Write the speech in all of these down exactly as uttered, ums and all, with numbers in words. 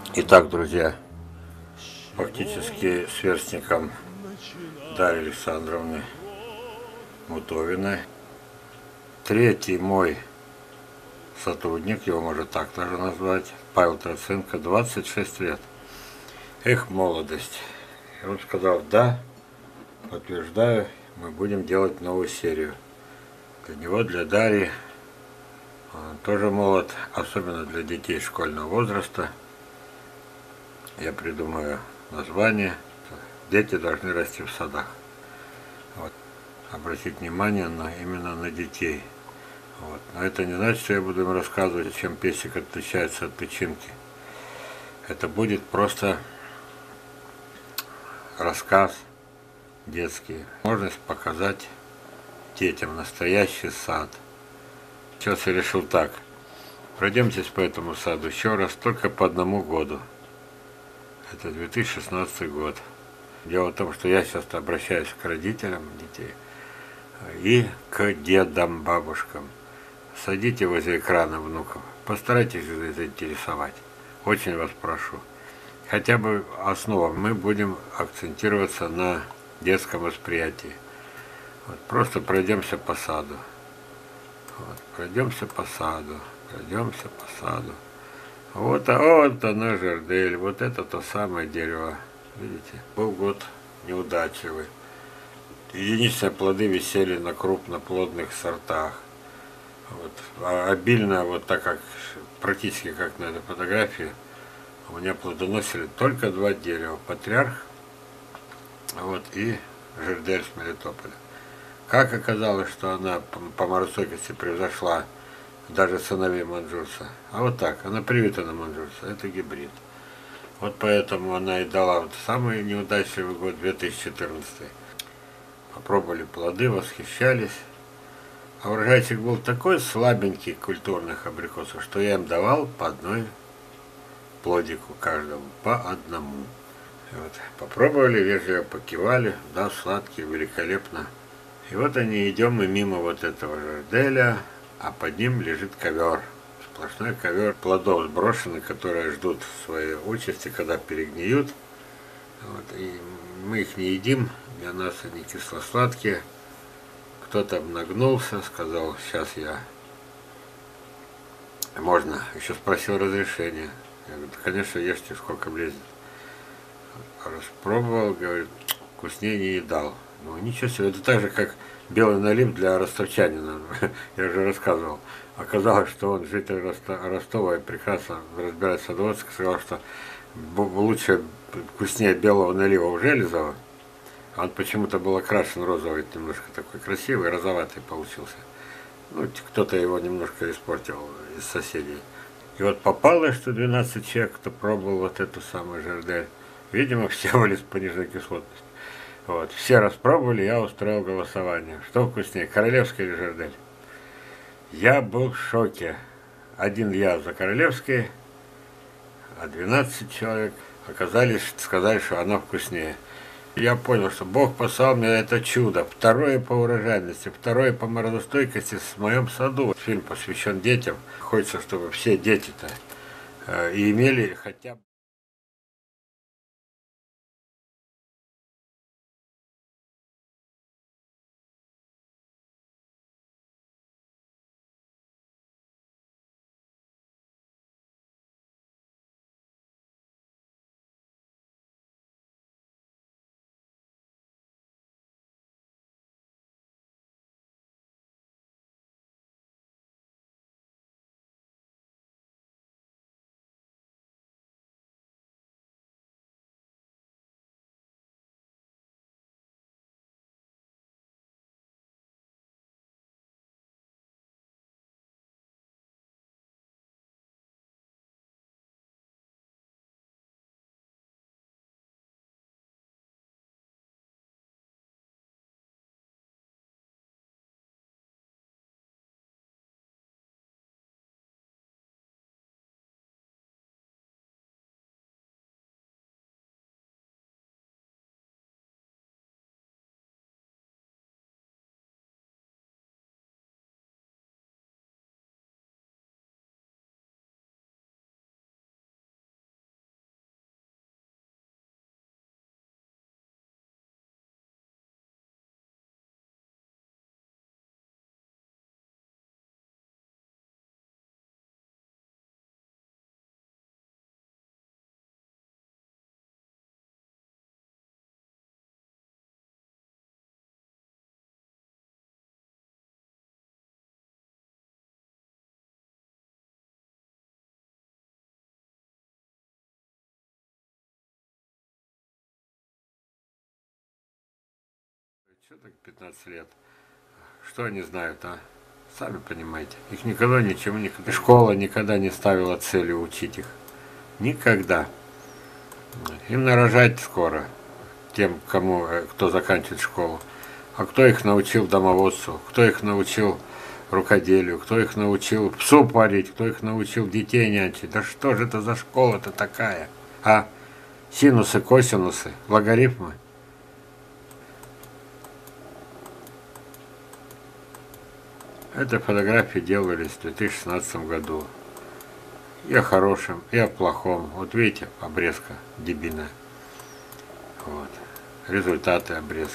Итак, друзья, фактически сверстником Дарьи Александровны Мутовиной. Третий мой сотрудник, его можно так тоже назвать, Павел Троценко, двадцать шесть лет. Эх, молодость. И он сказал: да, подтверждаю, мы будем делать новую серию. Для него, для Дарьи, он тоже молод, особенно для детей школьного возраста. Я придумаю название. Дети должны расти в садах. Вот. Обратить внимание на, именно на детей. Вот. Но это не значит, что я буду им рассказывать, чем песик отличается от тычинки. Это будет просто рассказ детский. Возможность показать детям настоящий сад. Сейчас я решил так. Пройдемтесь по этому саду еще раз, только по одному году. Это две тысячи шестнадцатый год. Дело в том, что я сейчас обращаюсь к родителям детей и к дедам, бабушкам. Садите возле экрана внуков, постарайтесь их заинтересовать. Очень вас прошу. Хотя бы основа. Мы будем акцентироваться на детском восприятии. Вот, просто пройдемся по саду. Вот, пройдемся по саду. Пройдемся по саду. Вот, а вот она, жердель. Вот это то самое дерево. Видите? Был год неудачливый. Единственные плоды висели на крупноплодных сортах. Вот. А обильно, вот так как, практически как на этой фотографии, у меня плодоносили только два дерева. Патриарх, вот, и жердель с Мелитополя. Как оказалось, что она по морозостойкости превзошла даже сыновей манджурса. А вот так, она привита на манджурса, это гибрид. Вот поэтому она и дала вот самый неудачливый год, две тысячи четырнадцатый. Попробовали плоды, восхищались. А урожайчик был такой слабенький культурных абрикосов, что я им давал по одной плодику каждому, по одному. И вот, попробовали, вежливо покивали, да, сладкий, великолепно. И вот они, идем мы мимо вот этого жерделя, а под ним лежит ковер. Сплошной ковер плодов сброшенных, которые ждут своей участи, когда перегниют. Вот, и мы их не едим, для нас они кисло-сладкие. Кто-то нагнулся, сказал: сейчас я... Можно? Еще спросил разрешения. Я говорю: да, конечно, ешьте, сколько влезет. Распробовал, говорит: вкуснее не едал. Ну, ничего себе, это так же, как белый налив для ростовчанина. Я уже рассказывал. Оказалось, что он житель Ростова и прекрасно разбирается в садоводстве, сказал, что лучше, вкуснее белого налива у Железова. А он почему-то был окрашен розовый, немножко такой красивый, розоватый получился. Ну, кто-то его немножко испортил из соседей. И вот попалось, что двенадцать человек, кто пробовал вот эту самую жердель. Видимо, все были с пониженной кислотностью. Вот. Все распробовали, я устроил голосование. Что вкуснее, королевский или жердель? Я был в шоке. Один я за королевский, а двенадцать человек оказались, сказали, что она вкуснее. Я понял, что Бог послал мне это чудо. Второе по урожайности, второе по морозостойкости в моем саду. Фильм посвящен детям. Хочется, чтобы все дети-то э, имели хотя бы... Что так пятнадцать лет? Что они знают, а? Сами понимаете. Их никогда ничему никогда. Школа никогда не ставила целью учить их. Никогда. Им нарожать скоро. Тем, кому, кто заканчивает школу. А кто их научил домоводству? Кто их научил рукоделию? Кто их научил псу парить? Кто их научил детей нянчить? Да что же это за школа-то такая? А? Синусы, косинусы, логарифмы? Эти фотографии делались в две тысячи шестнадцатом году. И о хорошем, и о плохом. Вот видите, обрезка дебильная. Вот. Результаты обрезки.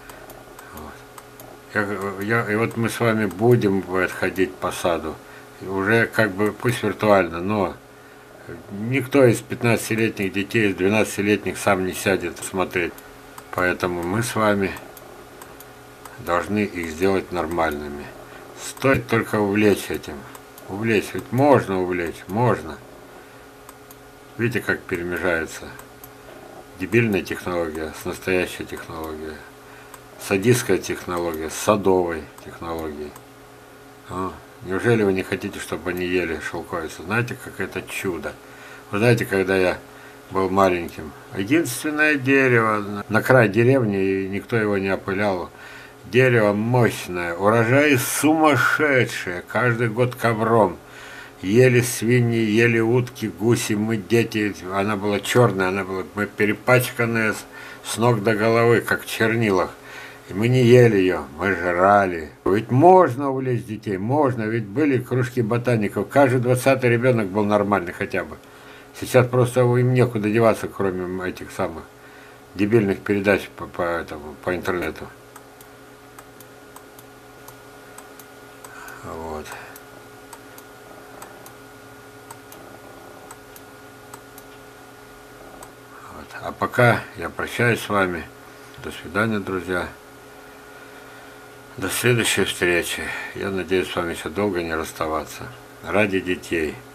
Вот. Я, я, и вот мы с вами будем ходить по саду. Уже как бы, пусть виртуально, но никто из пятнадцатилетних детей, из двенадцатилетних сам не сядет смотреть. Поэтому мы с вами должны их сделать нормальными. Стоит только увлечь этим. Увлечь. Ведь можно увлечь, можно. Видите, как перемежается дебильная технология с настоящей технологией. Садистская технология с садовой технологией. А, неужели вы не хотите, чтобы они ели шелковицу? Знаете, как это чудо. Вы знаете, когда я был маленьким, единственное дерево на край деревни, и никто его не опылял. Дерево мощное, урожай сумасшедший, каждый год ковром. Ели свиньи, ели утки, гуси, мы дети, она была черная, она была, мы перепачканные с, с ног до головы, как в чернилах. И мы не ели ее, мы жрали. Ведь можно увлечь детей, можно, ведь были кружки ботаников, каждый двадцатый ребенок был нормальный хотя бы. Сейчас просто им некуда деваться, кроме этих самых дебильных передач по, по, этому, по интернету. Вот. Вот. А пока я прощаюсь с вами. До свидания, друзья. До следующей встречи. Я надеюсь с вами еще долго не расставаться. Ради детей.